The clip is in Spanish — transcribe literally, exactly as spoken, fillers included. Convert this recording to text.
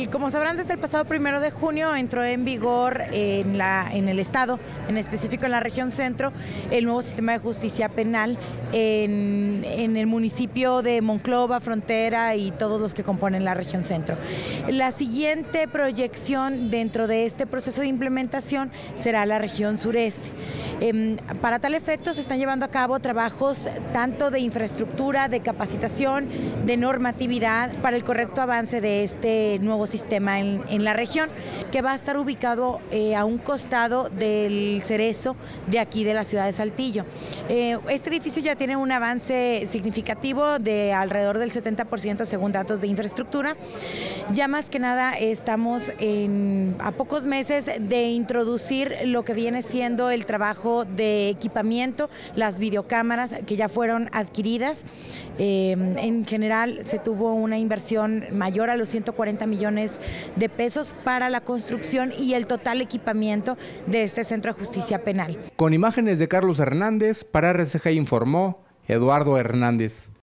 El, como sabrán, desde el pasado primero de junio entró en vigor en, la, en el estado, en específico en la región centro, el nuevo sistema de justicia penal en, en el municipio de Monclova, Frontera y todos los que componen la región centro. La siguiente proyección dentro de este proceso de implementación será la región sureste. Eh, para tal efecto se están llevando a cabo trabajos tanto de infraestructura, de capacitación, de normatividad para el correcto avance de este nuevo sistema en, en la región, que va a estar ubicado eh, a un costado del Cerezo de aquí de la ciudad de Saltillo. Eh, este edificio ya tiene un avance significativo de alrededor del setenta por ciento según datos de infraestructura. Ya más que nada estamos en, a pocos meses de introducir lo que viene siendo el trabajo de equipamiento, las videocámaras que ya fueron adquiridas. Eh, en general se tuvo una inversión mayor a los ciento cuarenta millones de pesos para la construcción y el total equipamiento de este Centro de Justicia Penal. Con imágenes de Carlos Hernández, para R C G informó Eduardo Hernández.